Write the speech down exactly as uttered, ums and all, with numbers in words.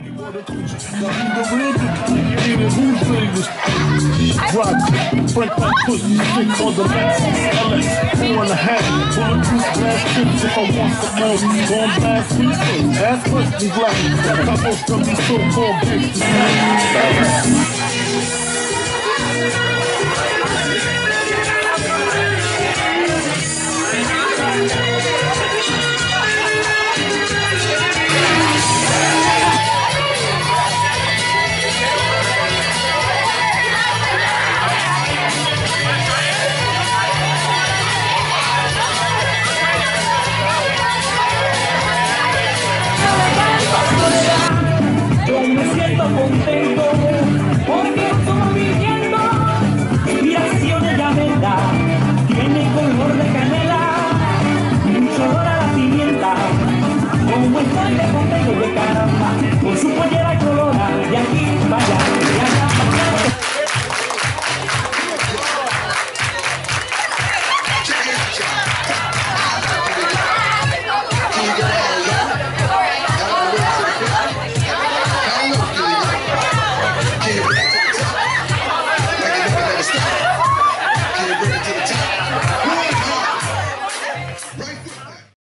Rock, break that pussy, stick on the back. L S, four and a half, bulletproof glass tips if I want some more. Going back, please, ass questions like that. I'm most of these so-called gangsters. Yo me siento contento.